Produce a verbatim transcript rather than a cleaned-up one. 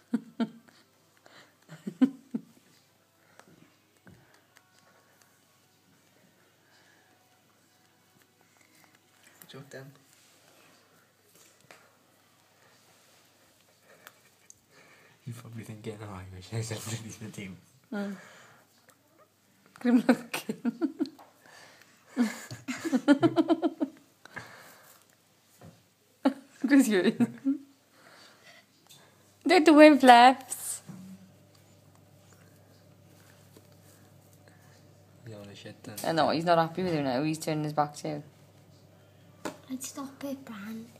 Jordan. You're probably thinking, oh, I wish I said really the team. Mm. Grim looking. Who's yours? They're doing flaps. You want to shit then? I know, he's not happy with you now. He's turning his back to you. I'd stop it, Bran.